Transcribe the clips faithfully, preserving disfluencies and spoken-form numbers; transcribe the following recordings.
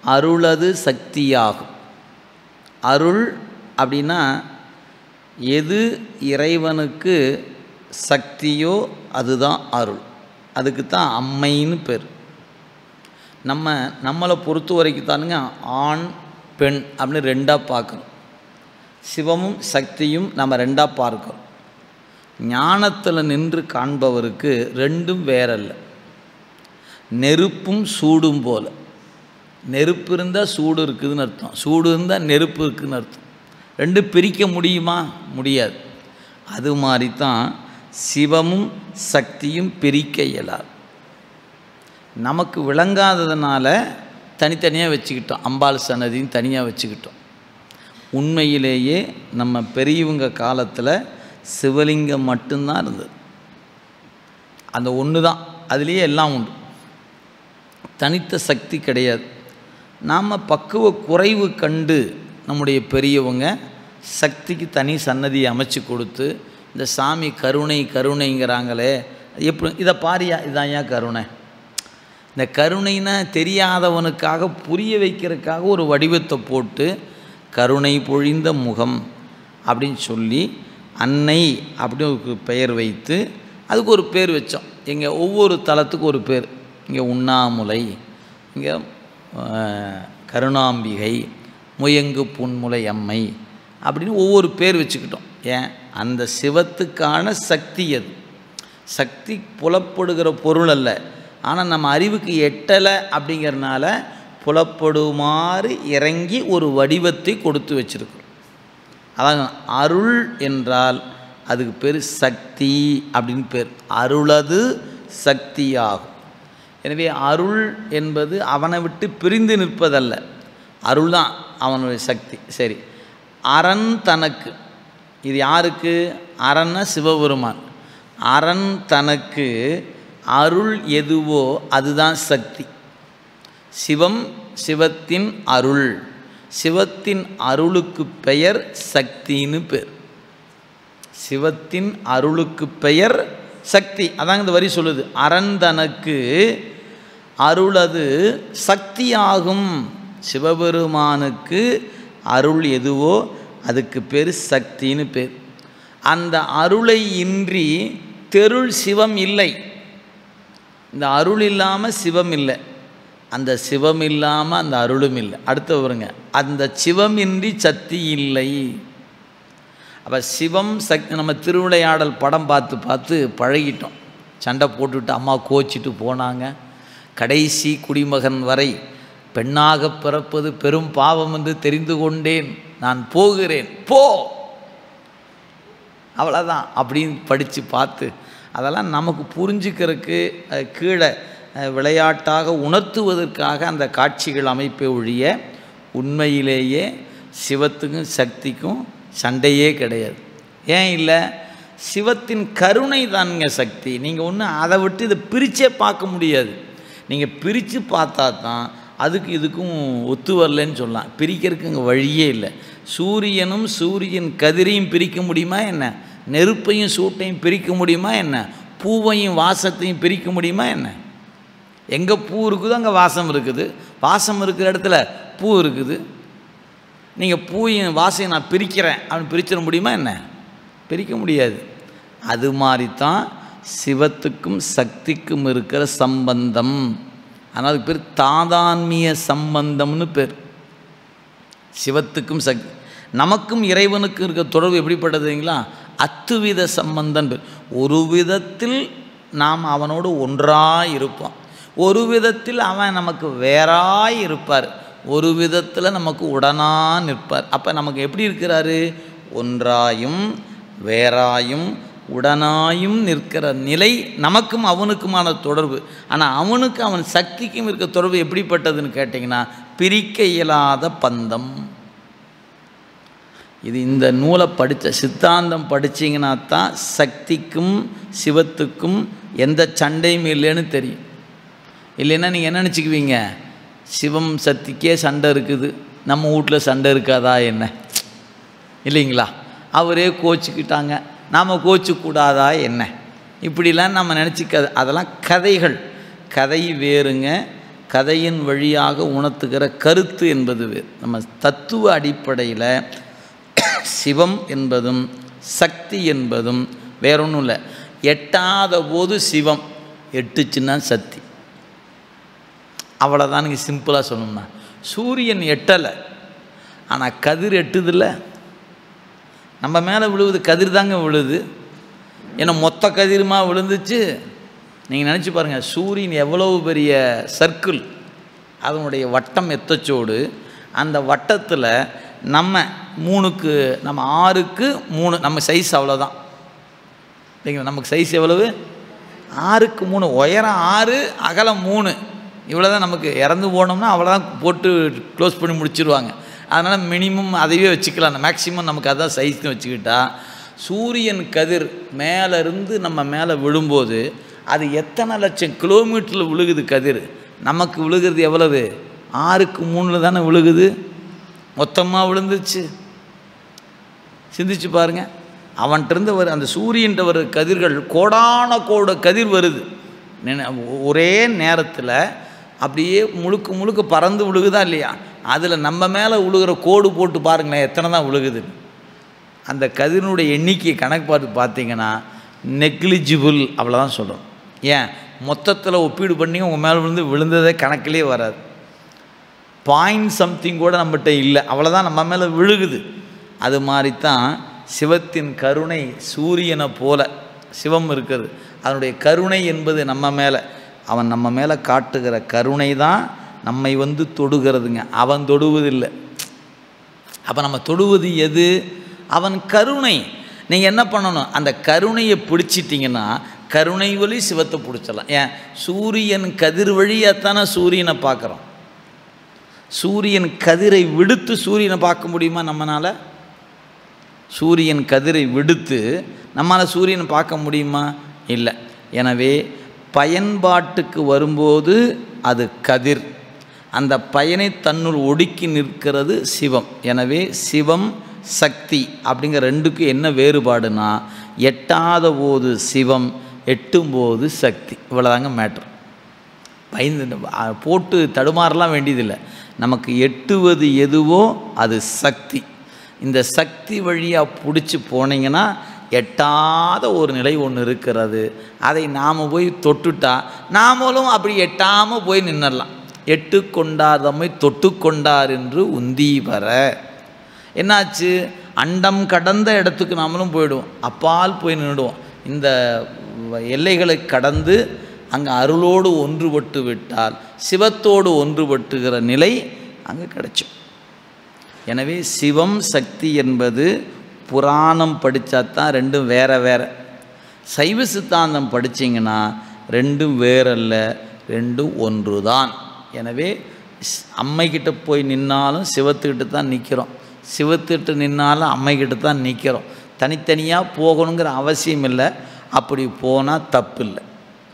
அருளது சக்தியாகும். அருள் அப்படின்னா எது இறைவனுக்கு சக்தியோ அதுதான் அருள். அதுக்கு தான் அம்மைன்னு பேர். நம்ம நம்மளை பொறுத்த வரைக்கும் தானுங்க ஆண் பெண் அப்படின்னு ரெண்டாக பார்க்கணும். சிவமும் சக்தியும் நம்ம ரெண்டாக பார்க்கிறோம். ஞானத்தில் நின்று காண்பவருக்கு ரெண்டும் வேறல்ல. நெருப்பும் சூடும் போல். நெருப்பு இருந்தால் சூடு இருக்குதுன்னு அர்த்தம், சூடு இருந்தால் நெருப்பு இருக்குதுன்னு அர்த்தம். ரெண்டும் பிரிக்க முடியுமா? முடியாது. அது மாதிரி தான் சிவமும் சக்தியும் பிரிக்க இயலாது. நமக்கு விளங்காததுனால தனித்தனியாக வச்சுக்கிட்டோம். அம்பாள் சன்னதியும் தனியாக வச்சுக்கிட்டோம். உண்மையிலேயே நம்ம பெரியவங்க காலத்தில் சிவலிங்கம் மட்டும்தான் இருந்தது. அந்த ஒன்று தான், அதுலேயே எல்லாம் உண்டு. தனித்த சக்தி கிடையாது. நாம் பக்குவ குறைவு கண்டு நம்முடைய பெரியவங்க சக்திக்கு தனி சன்னதியை அமைச்சு கொடுத்து இந்த சாமி கருணை கருணைங்கிறாங்களே, எப்படி இதை பாரியா, இதான் ஏன் கருணை? இந்த கருணைன்னா தெரியாதவனுக்காக புரிய வைக்கிறதுக்காக ஒரு வடிவத்தை போட்டு கருணை பொழிந்த முகம் அப்படின்னு சொல்லி அன்னை அப்படின்னு ஒரு பெயர் வைத்து அதுக்கு ஒரு பேர் வச்சோம். இங்கே ஒவ்வொரு தலத்துக்கு ஒரு பேர். இங்கே உண்ணாமுலை, இங்கே கருணாம்பிகை, முயங்கு புன்முலை அம்மை அப்படின்னு ஒவ்வொரு பேர் வச்சுக்கிட்டோம். ஏன்? அந்த சிவத்துக்கான சக்தி அது. சக்தி புலப்படுகிற பொருள் அல்ல. ஆனால் நம்ம அறிவுக்கு எட்டலை அப்படிங்கிறதுனால புலப்படுமாறு இறங்கி ஒரு வடிவத்தை கொடுத்து வச்சுருக்கிறோம். அதான் அருள் என்றால் அதுக்கு பேர் சக்தி அப்படின்னு பேர். அருளது சக்தியாகும். எனவே அருள் என்பது அவனை விட்டு பிரிந்து நிற்பதல்ல, அருள் தான் அவனுடைய சக்தி. சரி, அரண் தனக்கு, இது யாருக்கு? அரண்னா சிவபெருமான். அரண் தனக்கு அருள் எதுவோ அதுதான் சக்தி. சிவம் சிவத்தின் அருள். சிவத்தின் அருளுக்கு பெயர் சக்தின்னு பேர். சிவத்தின் அருளுக்கு பெயர் சக்தி. அதான் இந்த வரி சொல்லுது, அரண் தனக்கு அருளது சக்தியாகும். சிவபெருமானுக்கு அருள் எதுவோ அதுக்கு பேர் சக்தின்னு பேர். அந்த அருளை இன்றி தெருள் சிவம் இல்லை. இந்த அருள் இல்லாமல் சிவம் இல்லை, அந்த சிவம் இல்லாமல் அந்த அருளும் இல்லை. அடுத்து வருங்க, அந்த சிவம் இன்றி சக்தி இல்லை. அப்போ சிவம் சக்தி நம்ம திருவிளையாடல் படம் பார்த்து பார்த்து பழகிட்டோம். சண்டை போட்டுவிட்டு அம்மா கோச்சிட்டு போனாங்க. கடைசி குடிமகன் வரை பெண்ணாக பிறப்பது பெரும் பாவம் என்று தெரிந்து கொண்டேன், நான் போகிறேன், போ, அவ்வளோதான் அப்படின்னு படித்து பார்த்து அதெல்லாம் நமக்கு புரிஞ்சுக்கிறதுக்கு கீழே விளையாட்டாக உணர்த்துவதற்காக அந்த காட்சிகள் அமைப்பை ஒழிய உண்மையிலேயே சிவத்துக்கும் சக்திக்கும் சண்டையே கிடையாது. ஏன் இல்லை? சிவத்தின் கருணை தானுங்க சக்தி. நீங்கள் ஒன்றும் அதை விட்டு இதை பிரித்தே பார்க்க முடியாது. நீங்கள் பிரித்து பார்த்தா தான் அதுக்கு இதுக்கும் ஒத்து வரலன்னு சொல்லலாம். பிரிக்கிறதுக்கு இங்கே வழியே இல்லை. சூரியனும் சூரியன் கதிரையும் பிரிக்க முடியுமா என்ன? நெருப்பையும் சூட்டையும் பிரிக்க முடியுமா என்ன? பூவையும் வாசத்தையும் பிரிக்க முடியுமா என்ன? எங்கே பூ இருக்குதோ அங்கே வாசம் இருக்குது, வாசம் இருக்கிற இடத்துல பூ இருக்குது. நீங்கள் பூயும் வாசையும் நான் பிரிக்கிறேன் அப்படின்னு பிரிச்சிட முடியுமா என்ன? பிரிக்க முடியாது. அது மாதிரி தான் சிவத்துக்கும் சக்திக்கும் இருக்கிற சம்பந்தம். ஆனால் அதுக்கு பேர் தாதான்மிய சம்பந்தம்னு பேர். சிவத்துக்கும் சக்தி நமக்கும் இறைவனுக்கும் இருக்கிற தொடர்பு எப்படிப்பட்டதுங்களா? அத்துவித சம்பந்தம் பேர். ஒரு விதத்தில் நாம் அவனோடு ஒன்றாக இருப்போம், ஒரு விதத்தில் அவன் நமக்கு வேறாய் இருப்பார், ஒரு விதத்தில் நமக்கு உடனாக நிற்பார். அப்போ நமக்கு எப்படி இருக்கிறாரு? ஒன்றாயும் வேறாயும் உடனாயும் நிற்கிற நிலை நமக்கும் அவனுக்குமான தொடர்பு. ஆனால் அவனுக்கு அவன் சக்திக்கும் இருக்க தொடர்பு எப்படிப்பட்டதுன்னு கேட்டிங்கன்னா பிரிக்க இயலாத பந்தம். இது இந்த நூலை படித்த சித்தாந்தம் படித்தீங்கன்னா தான் சக்திக்கும் சிவத்துக்கும் எந்த சண்டையும் இல்லைன்னு தெரியும். இல்லைன்னா நீங்கள் என்ன நினச்சிக்குவீங்க? சிவம் சக்திக்கே சண்டை இருக்குது, நம்ம வீட்டில் சண்டை இருக்காதா என்ன? இல்லைங்களா? அவரே கோச்சிக்கிட்டாங்க, நாம் கோச்சிக்கூடாதா என்ன? இப்படிலாம் நம்ம நினச்சிக்க, அதெல்லாம் கதைகள். கதை வேறுங்க, கதையின் வழியாக உணர்த்துகிற கருத்து என்பது வேறு. நம்ம தத்துவ அடிப்படையில் சிவம் என்பதும் சக்தி என்பதும் வேற ஒன்றும் இல்லை. எட்டாத போது சிவம், எட்டுச்சுன்னா சக்தி. அவ்வளோதான். நீங்கள் சிம்பிளாக சொல்லணும்னா சூரியன் எட்டலை, ஆனால் கதிர் எட்டுதில்ல. நம்ம மேலே விழுவுது கதிர் தாங்க விழுது. ஏன்னா மொத்த கதிருமா விழுந்துச்சு. நீங்கள் நினச்சி பாருங்கள், சூரியன் எவ்வளவு பெரிய சர்க்கிள், அதனுடைய வட்டம் எத்தச்சோடு, அந்த வட்டத்தில் நம்ம மூணுக்கு நம்ம ஆறுக்கு மூணு நம்ம சைஸ் அவ்வளோதான் இல்லைங்களா? நமக்கு சைஸ் எவ்வளவு? ஆறுக்கு மூணு. உயரம் ஆறு, அகலம் மூணு. இவ்வளோ தான். நமக்கு இறந்து போனோம்னா அவ்வளோதான், போட்டு க்ளோஸ் பண்ணி முடிச்சிருவாங்க. அதனால் மினிமம் அதையே வச்சுக்கலாம். மேக்ஸிமம் நமக்கு அதான் சைஸ்னு வச்சுக்கிட்டா, சூரியன் கதிர் மேலேருந்து நம்ம மேலே விழும்போது அது எத்தனை லட்சம் கிலோமீட்டரில் விழுகுது கதிர். நமக்கு விழுகிறது எவ்வளவு? ஆறுக்கு மூணில் தானே விழுகுது. மொத்தமாக விழுந்துச்சு. சிந்திச்சு பாருங்கள். அவன்கிட்டருந்து வர அந்த சூரியன்ற வர கதிர்கள் கோடான கோட கதிர் வருது ஒரே நேரத்தில். அப்படியே முழுக்க முழுக்க பறந்து விழுகுதா இல்லையா? அதில் நம்ம மேலே விழுகிற கோடு போட்டு பாருங்களேன் எத்தனை தான் விழுகுது. அந்த கதிரினுடைய எண்ணிக்கையை கணக்கு பார்த்து பார்த்தீங்கன்னா நெக்லிஜிபிள், அவ்வளோதான் சொல்கிறோம். ஏன் மொத்தத்தில் ஒப்பீடு பண்ணி உங்கள் மேலே விழுந்து விழுந்ததே கணக்கிலே வராது. பாயிண்ட் சம்திங் கூட நம்மகிட்ட இல்லை, அவ்வளோதான் நம்ம மேலே விழுகுது. அது மாதிரி தான் சிவத்தின் கருணை சூரியனை போல சிவம் இருக்குது. அதனுடைய கருணை என்பது நம்ம மேலே, அவன் நம்ம மேலே காட்டுகிற கருணை தான் நம்மை வந்து தொடுகிறதுங்க. அவன் தொடுவதில்லை. அப்போ நம்ம தொடுவது எது? அவன் கருணை. நீங்கள் என்ன பண்ணணும்? அந்த கருணையை பிடிச்சிட்டிங்கன்னா கருணை வழி சிவத்தை பிடிச்சலாம். ஏன்? சூரியன் கதிர் வழியாகத்தானே சூரியனை பார்க்குறோம். சூரியன் கதிரை விடுத்து சூரியனை பார்க்க முடியுமா நம்மளால்? சூரியன் கதிரை விடுத்து நம்மளால் சூரியனை பார்க்க முடியுமா? இல்லை. எனவே பயன்பாட்டுக்கு வரும்போது அது கதிர், அந்த பயனை தன்னுள் ஒடுக்கி நிற்கிறது சிவம். எனவே சிவம் சக்தி அப்படிங்கிற ரெண்டுக்கு என்ன வேறுபாடுனா, எட்டாத போது சிவம், எட்டும்போது சக்தி. இவ்வளோதாங்க மேட்ரு. பயந்து போட்டு தடுமாறலாம் வேண்டியதில்லை. நமக்கு எட்டுவது எதுவோ அது சக்தி. இந்த சக்தி வழியாக பிடிச்சி போனீங்கன்னா எட்டாத ஒரு நிலை ஒன்று இருக்கிறது. அதை நாம் போய் தொட்டுட்டா நாமளும் அப்படி எட்டாமல் போய் நின்றுடலாம். எட்டு கொண்டார் தம்மை தொட்டு கொண்டார் என்று உந்தி வர என்னாச்சு? அண்டம் கடந்த இடத்துக்கு நாமளும் போயிடுவோம், அப்பால் போய் நின்றுடுவோம். இந்த எல்லைகளை கடந்து அங்கே அருளோடு ஒன்றுபட்டு விட்டால் சிவத்தோடு ஒன்றுபட்டுகிற நிலை அங்கே கிடைக்கும். எனவே சிவம் சக்தி என்பது புராணம் படித்தா தான் ரெண்டும் வேற வேற. சைவ சித்தாந்தம் படித்தீங்கன்னா ரெண்டும் வேறல்ல, ரெண்டும் ஒன்று தான். எனவே அம்மைக்கிட்ட போய் நின்னாலும் சிவத்துக்கிட்ட தான் நிற்கிறோம், சிவத்துக்கிட்ட நின்னாலும் அம்மைக்கிட்ட தான் நிற்கிறோம். தனித்தனியாக போகணுங்கிற அவசியம் இல்லை. அப்படி போனால் தப்பு இல்லை.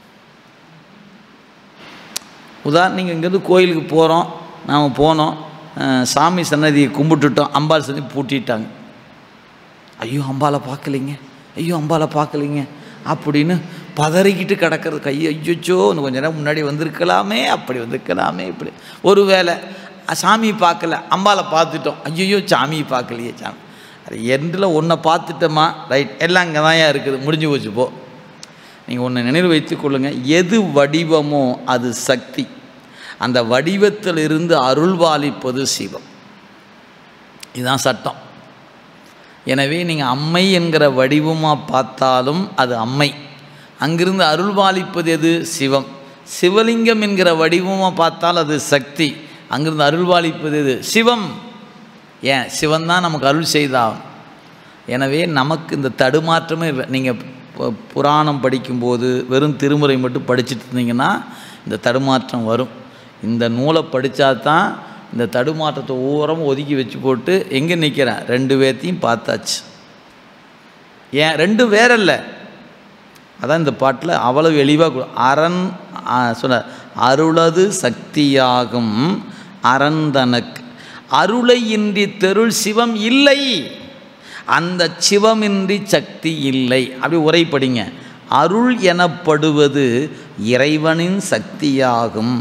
உதாரணம், நீங்கள் இங்கேருந்து கோயிலுக்கு போகிறோம், நாம் போனோம், சாமி சன்னதியை கும்பிட்டுட்டோம், அம்பாள் சன்னதி பூட்டிட்டாங்க. ஐயோ அம்பாலை பார்க்கலிங்க, ஐயோ அம்பாலை பார்க்கலிங்க அப்படின்னு பதறிக்கிட்டு கிடக்கிறது. கை ஐயோச்சோ இன்னும் கொஞ்சம் நேரம் முன்னாடி வந்திருக்கலாமே, அப்படி வந்திருக்கலாமே, இப்படி. ஒரு வேளை சாமி பார்க்கல, அம்பாலை பார்த்துட்டோம், ஐயோ சாமியை பார்க்கலையே, சாமி அது எண்டில் ஒன்றை பார்த்துட்டோமா, ரைட், எல்லாம் இங்கே தான் இருக்குது, முடிஞ்சு போச்சு. போ. நீங்கள் ஒன்று நினைவு வைத்து கொள்ளுங்கள், எது வடிவமோ அது சக்தி. அந்த வடிவத்தில் இருந்து அருள்பாலிப்பது சிவம். இதுதான் சட்டம். எனவே நீங்கள் அம்மை என்கிற வடிவமாக பார்த்தாலும் அது அம்மை. அங்கிருந்து அருள்பாலிப்பது எது? சிவம். சிவலிங்கம் என்கிற வடிவமாக பார்த்தால் அது சக்தி. அங்கிருந்து அருள்பாலிப்பது எது? சிவம். ஏன்? சிவன் தான் நமக்கு அருள் செய்தாகும். எனவே நமக்கு இந்த தடுமாற்றமே இல்லை. நீங்கள் புராணம் படிக்கும்போது வெறும் திருமுறை மட்டும் படிச்சுட்டு இருந்தீங்கன்னா இந்த தடுமாற்றம் வரும். இந்த நூலை படித்தா தான் இந்த தடுமாற்றத்தை ஓரமாக ஒதுக்கி வச்சு போட்டு எங்கே நிற்கிறேன், ரெண்டு பேர்த்தையும் பார்த்தாச்சு. ஏன்? ரெண்டும் வேறல்ல. அதான் இந்த பாட்டில் அவ்வளவு எளிவாக அரண் சொன்ன அருளது சக்தியாகும் அரந்தனக்கு அருளை இன்றி தெருள் சிவம் இல்லை, அந்த சிவமின்றி சக்தி இல்லை. அப்படி உரைப்படிங்க. அருள் எனப்படுவது இறைவனின் சக்தியாகும்.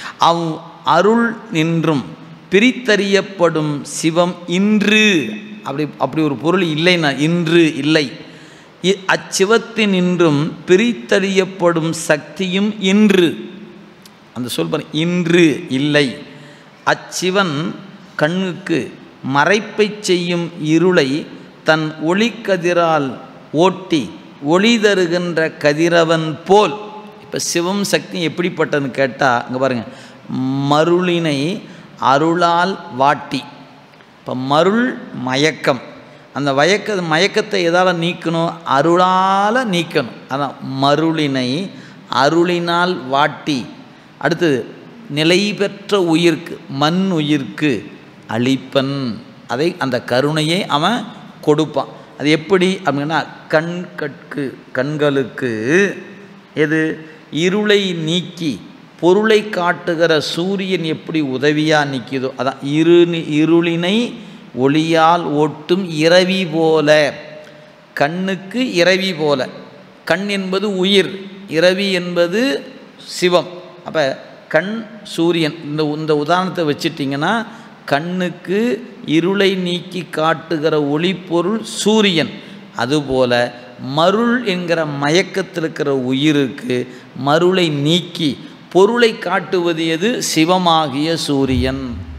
அவ் அருள் நின்றும் பிரித்தறியப்படும் சிவம் இன்று. அப்படி அப்படி ஒரு பொருள் இல்லைன்னா இன்று இல்லை. அச்சிவத்தின் இன்றும் பிரித்தறியப்படும் சக்தியும் இன்று. அந்த சொல் பாருங்க, இன்று இல்லை. அச்சிவன் கண்ணுக்கு மறைப்பை செய்யும் இருளை தன் ஒளிக்கதிரால் ஓட்டி ஒளி தருகின்ற கதிரவன் போல். இப்போ சிவம் சக்தி எப்படிப்பட்டதுன்னு கேட்டால் இங்கே பாருங்கள், மருளினை அருளால் வாட்டி. இப்போ மருள் மயக்கம், அந்த வயக்க மயக்கத்தை எதால் நீக்கணும்? அருளால் நீக்கணும். அதான் மருளினை அருளினால் வாட்டி. அடுத்தது நிலை பெற்ற உயிர்க்கு மண் உயிர்க்கு அளிப்பன். அதை அந்த கருணையை அவன் கொடுப்பான். அது எப்படி அப்படின்னா கண் கட்கு கண்களுக்கு எது இருளை நீக்கி பொருளை காட்டுகிற சூரியன் எப்படி உதவியாக நிற்கிதோ அதான் இரு இருளினை ஒளியால் ஓட்டும் இரவி போல. கண்ணுக்கு இரவி போல. கண் என்பது உயிர், இரவி என்பது சிவம். அப்போ கண் சூரியன். இந்த இந்த உதாரணத்தை வச்சிட்டிங்கன்னா கண்ணுக்கு இருளை நீக்கி காட்டுகிற ஒளிப்பொருள் சூரியன். அதுபோல மருள் என்கிற மயக்கத்தில் இருக்கிற உயிருக்கு மருளை நீக்கி பொருளை காட்டுவது எது? சிவமாகிய சூரியன்.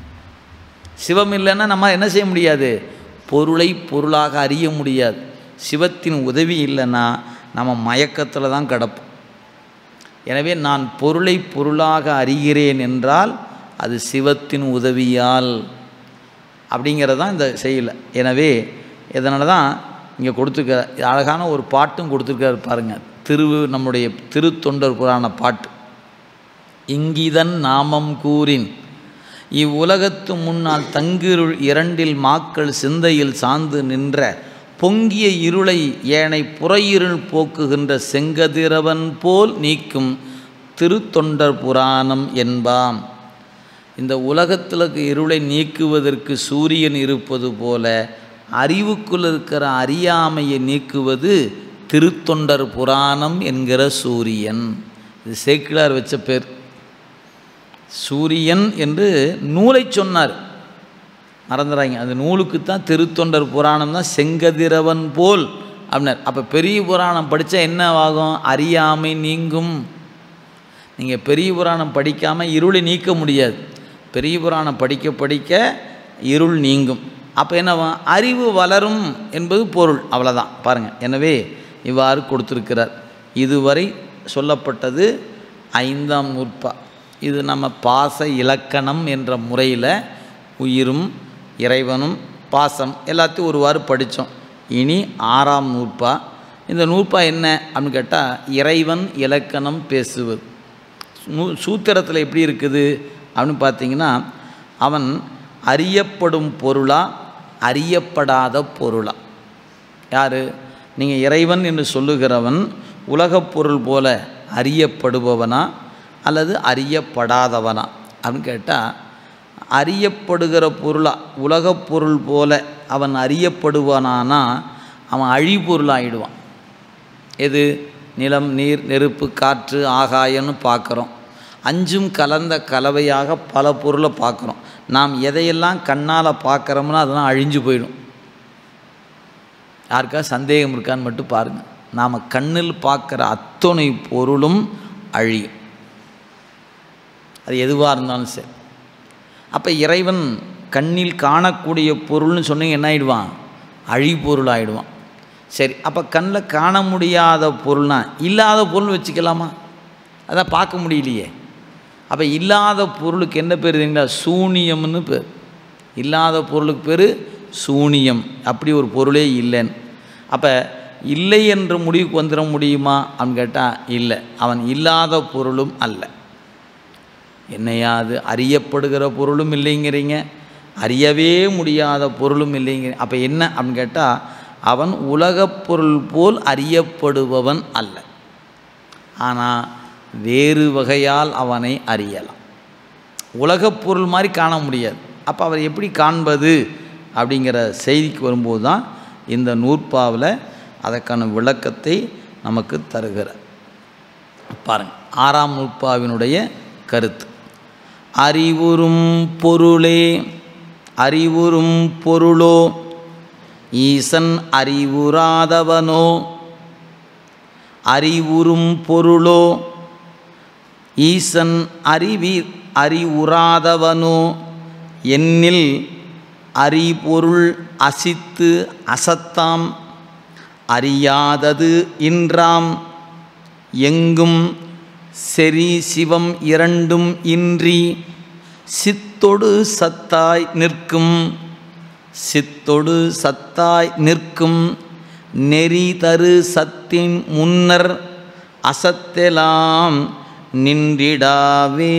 சிவம் இல்லைன்னா நம்ம என்ன செய்ய முடியாது? பொருளை பொருளாக அறிய முடியாது. சிவத்தின் உதவி இல்லைன்னா நம்ம மயக்கத்தில் தான் கிடப்போம். எனவே நான் பொருளை பொருளாக அறிகிறேன் என்றால் அது சிவத்தின் உதவியால் அப்படிங்கிறது தான் இந்த செயல். எனவே இதனால தான் இங்கே கொடுத்துருக்க அழகான ஒரு பாட்டும் கொடுத்துருக்காரு பாருங்கள். திரு நம்முடைய திருத்தொண்டர் புராண பாட்டு. இங்கிதன் நாமம் கூறின் இவ்வுலகத்து முன்னால் தங்கிருள் இரண்டில் மாக்கள் சிந்தையில் சார்ந்து நின்ற பொங்கிய இருளை ஏனை புறையிருள் போக்குகின்ற செங்கதிரவன் போல் நீக்கும் திருத்தொண்டர் புராணம் என்பாம். இந்த உலகத்தில் இருளை நீக்குவதற்கு சூரியன் இருப்பது போல அறிவுக்குள் இருக்கிற அறியாமையை நீக்குவது திருத்தொண்டர் புராணம் என்கிற சூரியன். இது சேக்கிழார் வச்ச பேர். சூரியன் என்று நூலை சொன்னார், மறந்துடாங்க. அந்த நூலுக்கு தான் திருத்தொண்டர் புராணம் தான் செங்கதிரவன் போல் அப்படின்னார். அப்போ பெரிய புராணம் படித்தா என்ன ஆகும்? அறியாமை நீங்கும். நீங்கள் பெரிய புராணம் படிக்காமல் இருளை நீக்க முடியாது. பெரிய புராணம் படிக்க படிக்க இருள் நீங்கும். அப்போ என்னவா? அறிவு வளரும் என்பது பொருள். அவ்வளோதான் பாருங்கள். எனவே இவ்வாறு கொடுத்துருக்கிறார். இதுவரை சொல்லப்பட்டது ஐந்தாம் நூற்பா. இது நம்ம பாச இலக்கணம் என்ற முறையில் உயிரும் இறைவனும் பாசம் எல்லாத்தையும் ஒருவாறு படித்தோம். இனி ஆறாம் நூற்பா. இந்த நூற்பா என்ன அப்படின்னு கேட்டால் இறைவன் இலக்கணம் பேசுவது. நூ சூத்திரத்தில் எப்படி இருக்குது அப்படின்னு பார்த்தீங்கன்னா, அவன் அறியப்படும் பொருளா அறியப்படாத பொருளா? யார்? நீங்கள் இறைவன் என்று சொல்லுகிறவன் உலகப் பொருள் போல அறியப்படுபவனா அல்லது அறியப்படாதவனா அப்படின்னு கேட்டால், அறியப்படுகிற பொருளா உலகப் பொருள் போல அவன் அறியப்படுவானானா அவன் அழிபொருளாகிடுவான். எது? நிலம், நீர், நெருப்பு, காற்று, ஆகாயம்னு பார்க்குறோம். அஞ்சும் கலந்த கலவையாக பல பொருளை பார்க்குறோம். நாம் எதையெல்லாம் கண்ணால் பார்க்குறோம்னா அதெல்லாம் அழிஞ்சு போயிடும். யாருக்கா சந்தேகம் இருக்கான்னு மட்டும் பாருங்கள். நாம் கண்ணில் பார்க்குற அத்தனை பொருளும் அழியும். அது எதுவாக இருந்தாலும் சரி. அப்போ இறைவன் கண்ணில் காணக்கூடிய பொருள்னு சொன்னீங்க என்ன ஆகிடுவான்? அழிபொருள் ஆகிடுவான். சரி, அப்போ கண்ணில் காண முடியாத பொருள்னா இல்லாத பொருள் வச்சுக்கலாமா? அதான் பார்க்க முடியலையே. அப்போ இல்லாத பொருளுக்கு என்ன பேர் தெரியுங்களா? சூனியம்னு பேர். இல்லாத பொருளுக்கு பேர் சூனியம். அப்படி ஒரு பொருளே இல்லைன்னு. அப்போ இல்லை என்று முடிவுக்கு வந்துட முடியுமா அப்படின்னு கேட்டால் இல்லை. அவன் இல்லாத பொருளும் அல்ல. என்னையா அது? அறியப்படுகிற பொருளும் இல்லைங்கிறீங்க, அறியவே முடியாத பொருளும் இல்லைங்கிறீங்க. அப்போ என்ன அப்படின்னு கேட்டால் அவன் உலகப் பொருள் போல் அறியப்படுபவன் அல்ல. ஆனால் வேறு வகையால் அவனை அறியலாம். உலகப் பொருள் மாதிரி காண முடியாது. அப்போ அவர் எப்படி காண்பது அப்படிங்கிற செய்திக்கு வரும்போது தான் இந்த நூற்பாவில் அதற்கான விளக்கத்தை நமக்கு தருகிறார். பாருங்கள், ஆறாம் நூற்பாவினுடைய கருத்து. அறிவுறும் பொருளே அறிவுறும் பொருளோ ஈசன் அறிவுறாதவனோ அறிவுறும் பொருளோ ஈசன் அறிவி அறிவுறாதவனோ என்னில் அறிபொருள் அசித்து அசத்தாம் அறியாதது இன்றாம் எங்கும் செறி சிவம் இரண்டும் இன்றி சித்தொடு சத்தாய் நிற்கும் சித்தொடு சத்தாய் நிற்கும் நெறி தரு சத்தின் முன்னர் அசத்தெலாம் நின்றிடாவே.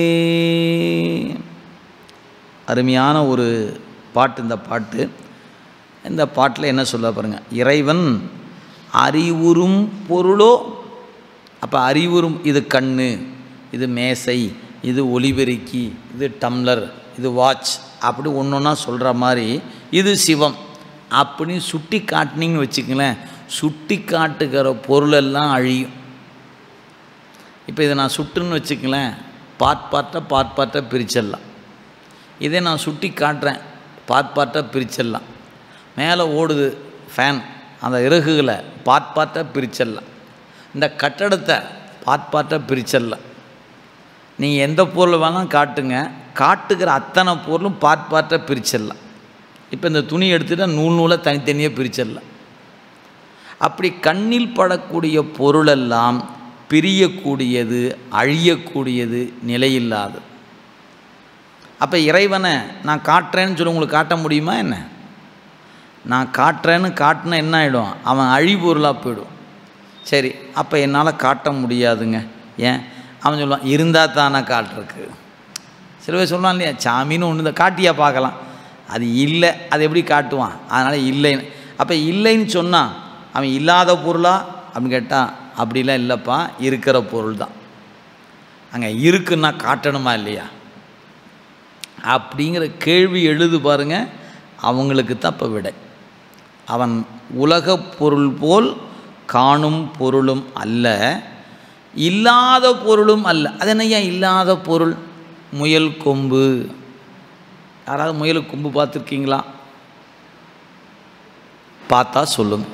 அருமையான ஒரு பாட்டு இந்த பாட்டு. இந்த பாட்டில் என்ன சொல்ல பாருங்க, இறைவன் அறிவுறும் பொருளோ. அப்போ அறிவுறும், இது கண்ணு, இது மேசை, இது ஒலிபெருக்கி, இது டம்ளர், இது வாட்ச், அப்படி ஒன்று ஒன்றா சொல்கிற மாதிரி இது சிவம் அப்படின்னு சுட்டி காட்டினீங்கன்னு வச்சுக்கங்களேன், சுட்டி காட்டுகிற பொருளெல்லாம் அழியும். இப்போ இதை நான் சுட்டுன்னு வச்சுக்கங்களேன், பார்ட் பார்ட்டாக பார்ட் பார்ட்டாக பிரிச்சிடலாம். இதே நான் சுட்டி காட்டுறேன், பார்ட் பார்ட்டாக பிரிச்சிடலாம். மேலே ஓடுது ஃபேன், அந்த இறகுகளை பார்ட் பார்ட்டாக பிரிச்சிடலாம். இந்த கட்டடத்தை பார்ட் பார்ட்டாக பிரிச்சிடலாம். நீங்கள் எந்த பொருள் வேணாலும் காட்டுங்க, காட்டுகிற அத்தனை பொருளும் பார்ட் பார்ட்டாக பிரிச்சிடலாம். இப்போ இந்த துணி எடுத்துகிட்டால் நூல் நூலை தனித்தனியாக பிரிச்சிடலாம். அப்படி கண்ணில் படக்கூடிய பொருளெல்லாம் பிரியக்கூடியது, அழியக்கூடியது, நிலையில்லாது. அப்போ இறைவனை நான் காட்டுறேன்னு சொல்லி உங்களுக்கு காட்ட முடியுமா என்ன? நான் காட்டுறேன்னு காட்டினா என்ன ஆகிடும்? அவன் அழிபொருளாக போயிடும். சரி, அப்போ என்னால் காட்ட முடியாதுங்க. ஏன்? அவன் சொல்லுவான், இருந்தால் தானே காட்டுறக்கு. சில பேர் சொல்லுவான் இல்லையா, சாமின்னு ஒன்று தான் காட்டியா பார்க்கலாம், அது இல்லை, அது எப்படி காட்டுவான்? அதனால் இல்லைன்னு. அப்போ இல்லைன்னு சொன்னான், அவன் இல்லாத பொருளா அப்படின்னு கேட்டால் அப்படிலாம் இல்லைப்பா, இருக்கிற பொருள் தான். அங்கே இருக்குன்னா காட்டணுமா இல்லையா அப்படிங்கிற கேள்வி எழுது பாருங்கள். அவங்களுக்கு தான் இப்போ விடை. அவன் உலக பொருள் போல் காணும் பொருளும் அல்ல, இல்லாத பொருளும் அல்ல. அது என்னையா இல்லாத பொருள்? முயல் கொம்பு. யாராவது முயல் கொம்பு பார்த்துருக்கீங்களா? பார்த்தா சொல்லுங்க.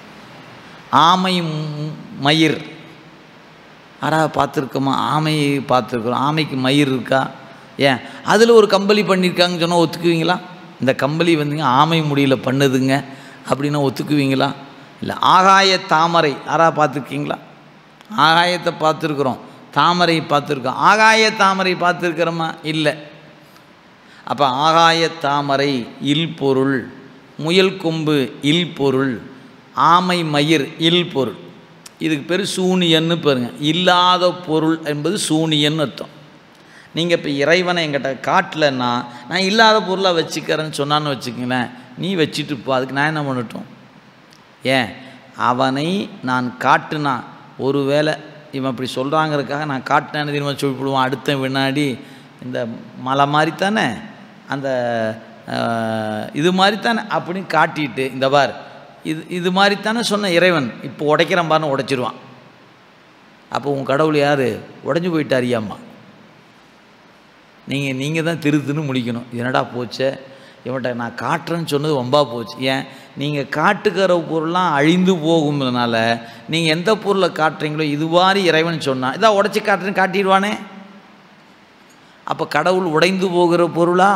ஆமை மயிர் யாராவது பார்த்துருக்கோமா? ஆமையை பார்த்துருக்குறோம். ஆமைக்கு மயிர் இருக்கா? ஏன் அதில் ஒரு கம்பளி பண்ணியிருக்காங்கன்னு சொன்னால் ஒத்துக்குவீங்களா? இந்த கம்பளி வந்துங்க ஆமை முடியில் பண்ணுதுங்க அப்படின்னா ஒத்துக்குவீங்களா? இல்லை. ஆகாய தாமரை யாராவது பார்த்துருக்கீங்களா? ஆகாயத்தை பார்த்துருக்குறோம், தாமரை பார்த்துருக்கோம். ஆகாய தாமரை பார்த்துருக்கிறோமா? இல்லை. அப்போ ஆகாய தாமரை இல் பொருள், முயல் கொம்பு இல் பொருள், ஆமை மயிர் இல் பொருள். இதுக்கு பேர் சூனியன்னு பாருங்க. இல்லாத பொருள் என்பது சூனியன்னு அர்த்தம். நீங்கள் இப்போ இறைவனை என்கிட்ட காட்டலைன்னா நான் இல்லாத பொருளாக வச்சுக்கிறேன்னு சொன்னான்னு வச்சுக்கங்களேன், நீ வச்சுட்டு போ, அதுக்கு நான் என்ன பண்ணட்டும்? ஏன்? அவனை நான் காட்டுனா, ஒரு வேளை இவன் இப்படி சொல்கிறாங்கிறதுக்காக நான் காட்டினேன்னு திரும்ப சொல்லிவிடுவான். அடுத்த வினாடி இந்த மலை மாதிரி தானே, அந்த இது மாதிரி தானே அப்படின்னு காட்டிட்டு, இந்த பார் இது இது மாதிரி தானே சொன்ன இறைவன், இப்போ உடைக்கிறேன் பாருன்னு உடைச்சிருவான். அப்போ உன் கடவுள் யார்? உடஞ்சி போயிட்டாரியாம்மா. நீங்கள் நீங்கள் தான் திருத்துன்னு முடிக்கணும். என்னடா போச்சே, இவன்கிட்ட நான் காட்டுறேன்னு சொன்னது வம்பா போச்சு. ஏன்? நீங்கள் காட்டுக்கிற பொருள்லாம் அழிந்து போகும்னால நீங்கள் எந்த பொருளை காட்டுறீங்களோ இதுவாரி இறைவன் சொன்னான், இதான் உடச்சி காட்டுறேன்னு காட்டிடுவானே. அப்போ கடவுள் உடைந்து போகிற பொருளா?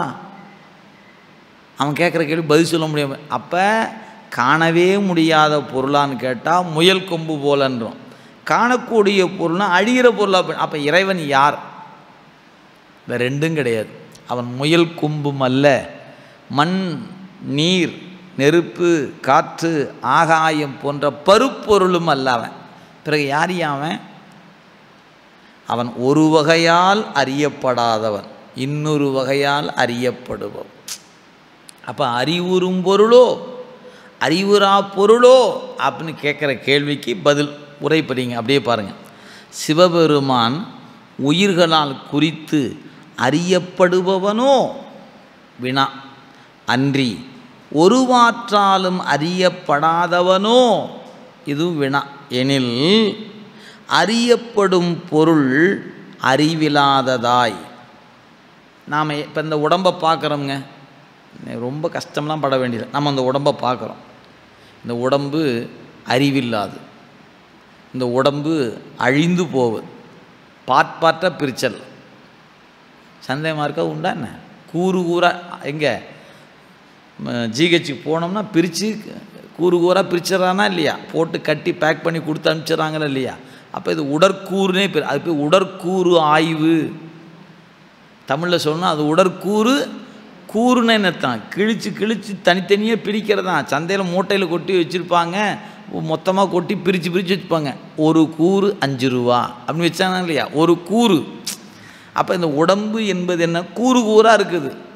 அவன் கேட்குற கேள்வி பதில் சொல்ல முடியாது. அப்போ காணவே முடியாத பொருளான்னு கேட்டால் முயல் கொம்பு போலன்றோம். காணக்கூடிய பொருள்னா அழிகிற பொருளாக. அப்போ இறைவன் யார்? இந்த ரெண்டும் கிடையாது. அவன் முயல் கொம்பும் அல்ல, மண், நீர், நெருப்பு, காற்று, ஆகாயம் போன்ற பருப்பொருளும் அல்ல அவன். பிறகு யார் அவன்? அவன் ஒரு வகையால் அறியப்படாதவன், இன்னொரு வகையால் அறியப்படுபவன். அப்போ அறிவுறும் பொருளோ அறிவுறா பொருளோ அப்படின்னு கேட்குற கேள்விக்கு பதில் உரைப்பறீங்க. அப்படியே பாருங்கள். சிவபெருமான் உயிர்களால் குறித்து அறியப்படுபவனோ வினா, அன்றி ஒருவாற்றாலும் அறியப்படாதவனோ இது வினா. எனில் அறியப்படும் பொருள் அறிவிலாததாய் நாம் இப்போ இந்த உடம்பை பார்க்குறோங்க, ரொம்ப கஷ்டம்லாம் பட வேண்டியது. நம்ம அந்த உடம்பை பார்க்குறோம். இந்த உடம்பு அறிவில்லாது, இந்த உடம்பு அழிந்து போவது, பார்ட் பார்ட்டாக பிரிச்சல். சந்தேகமாக இருக்கா உண்டா என்ன? கூறு கூறாக எங்கே ஜிஹெச்சுக்கு போனோம்னா பிரித்து கூறு கூறாக பிரிச்சிடறானா இல்லையா, போட்டு கட்டி பேக் பண்ணி கொடுத்து அனுப்பிச்சிட்றாங்களா இல்லையா. அப்போ இது உடற்கூறுனே பேர். அது போய் உடற்கூறு ஆய்வு தமிழில் சொல்லணும். அது உடற்கூறு கூறுன்னு என்னத்தான் கிழிச்சு கிழிச்சு தனித்தனியாக பிரிக்கிறதான். சந்தையில் மூட்டையில் கொட்டி வச்சுருப்பாங்க, மொத்தமாக கொட்டி பிரித்து பிரித்து வச்சுப்பாங்க. ஒரு கூறு அஞ்சு ரூபா அப்படின்னு வச்சாங்க இல்லையா, ஒரு கூறு. அப்போ இந்த உடம்பு என்பது என்ன, கூறு கூறாக இருக்குது.